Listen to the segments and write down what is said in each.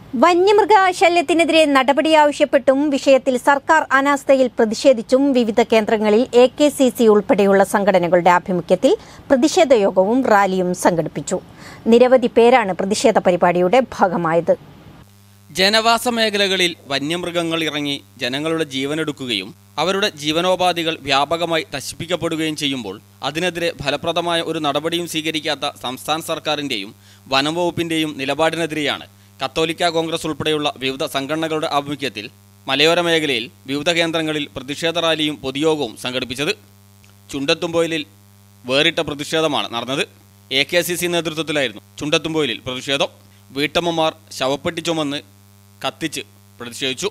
വന്യമൃഗശല്യത്തിനെതിരെ നടപടി ആവശ്യപ്പെട്ടും വിഷയത്തിൽ സർക്കാർ അനാസ്ഥയിൽ പ്രതിഷേധിച്ചും വിവിധ കേന്ദ്രങ്ങളിൽ AKCC ഉൾപ്പെടെയുള്ള സംഘടനകളുടെ ആഭിമുഖ്യത്തിൽ പ്രതിഷേധ യോഗവും റാലിയും സംഘടിപ്പിച്ചു. നിരവധി പേരാണ് പ്രതിഷേധ പരിപാടിയുടെ ഭാഗമായത്. ജനവാസ മേഖലകളിൽ വന്യമൃഗങ്ങൾ ഇറങ്ങി ജനങ്ങളുടെ ജീവനെടുക്കുകയും അവരുടെ ജീവനോപാധികൾ വ്യാപകമായി നശിപ്പിക്കപ്പെടുകയും ചെയ്യുമ്പോൾ അതിനെതിരെ ഫലപ്രദമായ ഒരു നടപടിയും സ്വീകരിക്കാത്ത സംസ്ഥാന സർക്കാരിൻ്റെയും വനം വകുപ്പിൻ്റെയും നിലപാടിനെതിരെയാണ് കത്തോലിക്ക കോൺഗ്രസ് ഉൾപ്പെടെയുള്ള വിവിധ സംഘടനകളുടെ ആഭിമുഖ്യത്തിൽ മലയോര മേഖലയിൽ വിവിധ കേന്ദ്രങ്ങളിൽ പ്രതിഷേധ റാലിയും പൊതുയോഗവും സംഘടിപ്പിച്ചത്. ചുണ്ടത്തുംപൊയിലിൽ വേറിട്ട പ്രതിഷേധമാണ് നടന്നത്. AKCC നേതൃത്വത്തിലായിരുന്നു ചുണ്ടത്തുംപൊയിലിൽ പ്രതിഷേധം. വീട്ടമ്മമാർ ശവപ്പെട്ടി ചുമന്ന് കത്തിച്ച് പ്രതിഷേധിച്ചു.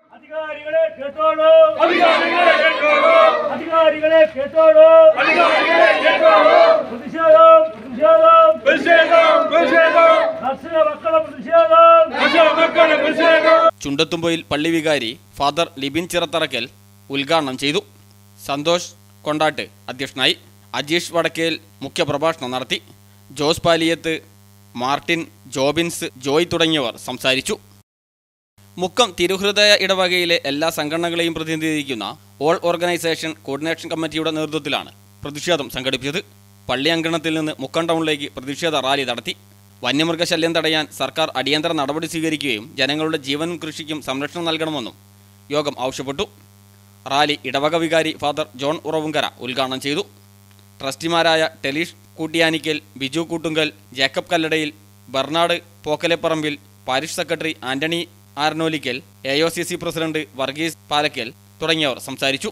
ചുണ്ടത്തുംപൊയിൽ പള്ളി വികാരി ഫാദർ ലിബിൻ ചിറത്തറക്കൽ ഉദ്ഘാടനം ചെയ്തു. സന്തോഷ് കൊണ്ടാട്ട് അധ്യക്ഷനായി. അജീഷ് വടക്കേൽ മുഖ്യപ്രഭാഷണം നടത്തി. ജോസ് പാലിയത്ത്, മാർട്ടിൻ, ജോബിൻസ്, ജോയ് തുടങ്ങിയവർ സംസാരിച്ചു. മുക്കം തിരുഹൃദയ ഇടവകയിലെ എല്ലാ സംഘടനകളെയും പ്രതിനിധീകരിക്കുന്ന ഓൾ ഓർഗനൈസേഷൻ കോർഡിനേഷൻ കമ്മിറ്റിയുടെ നേതൃത്വത്തിലാണ് പ്രതിഷേധം സംഘടിപ്പിച്ചത്. പള്ളി അങ്കണത്തിൽ നിന്ന് മുക്കം ടൗണിലേക്ക് പ്രതിഷേധ റാലി നടത്തി. വന്യമൃഗശല്യം തടയാൻ സർക്കാർ അടിയന്തര നടപടി സ്വീകരിക്കുകയും ജനങ്ങളുടെ ജീവനും കൃഷിക്കും സംരക്ഷണം നൽകണമെന്നും യോഗം ആവശ്യപ്പെട്ടു. റാലി ഇടവക വികാരി ഫാദർ ജോൺ ഉറവുങ്കര ഉദ്ഘാടനം ചെയ്തു. ട്രസ്റ്റിമാരായ Telish Koottiyanickal, Biju Koottunkal, Jacob Kalladayil, Bernard Pokkaleparambil, parish secretary Antony Arnolickal, AOCC president Varghese Palackal തുടങ്ങിയവർ സംസാരിച്ചു.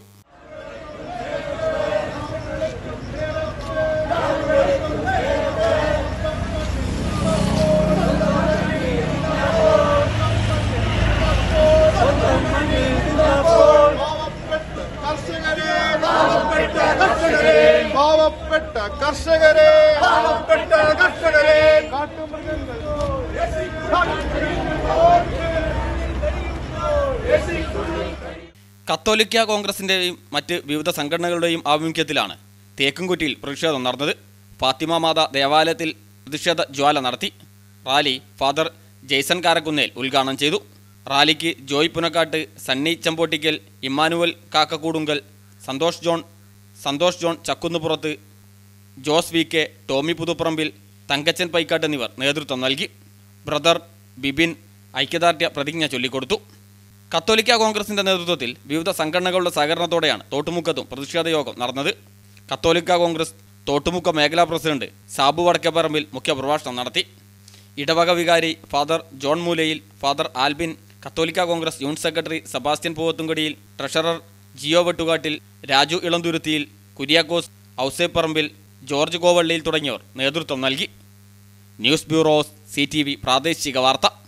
കത്തോലിക്ക കോൺഗ്രസിൻ്റെയും മറ്റ് വിവിധ സംഘടനകളുടെയും ആഭിമുഖ്യത്തിലാണ് തേക്കുംകുറ്റിയിൽ പ്രതിഷേധം നടന്നത്. ഫാത്തിമ മാതാ ദേവാലയത്തിൽ പ്രതിഷേധ ജ്വാല നടത്തി. റാലി ഫാദർ ജെയ്സൺ കാരക്കുന്നേൽ ഉദ്ഘാടനം ചെയ്തു. റാലിക്ക് ജോയ് പുനക്കാട്ട്, സണ്ണി ചമ്പോട്ടിക്കൽ, ഇമ്മാനുവൽ കാക്കക്കൂടുങ്കൽ, സന്തോഷ് ജോൺ ചക്കുന്നുപുറത്ത്, ജോസ് VK, ടോമി പുതുപ്പറമ്പിൽ, തങ്കച്ചൻ പൈക്കാട്ട് എന്നിവർ നേതൃത്വം നൽകി. ബ്രദർ ബിബിൻ ഐക്യദാർഢ്യ പ്രതിജ്ഞ ചൊല്ലിക്കൊടുത്തു. കത്തോലിക്ക കോൺഗ്രസിൻ്റെ നേതൃത്വത്തിൽ വിവിധ സംഘടനകളുടെ സഹകരണത്തോടെയാണ് തോട്ടുമുക്കത്തും പ്രതിഷേധ യോഗം നടന്നത്. കത്തോലിക്ക കോൺഗ്രസ് തോട്ടുമുക്ക മേഖലാ പ്രസിഡന്റ് സാബു വടക്കേപ്പറമ്പിൽ മുഖ്യപ്രഭാഷണം നടത്തി. ഇടവക വികാരി ഫാദർ ജോൺ മൂലയിൽ, ഫാദർ ആൽബിൻ, കത്തോലിക്ക congress unit secretary Sebastian Poovathumkadiyil, treasurer Jio Vettukattil, Raju Elanthuruthiyil, Kuriakose Ouseparambil, George Kovalliyil തുടങ്ങിയവർ നേതൃത്വം നൽകി. ന്യൂസ് ബ്യൂറോ CTV പ്രാദേശിക വാർത്ത.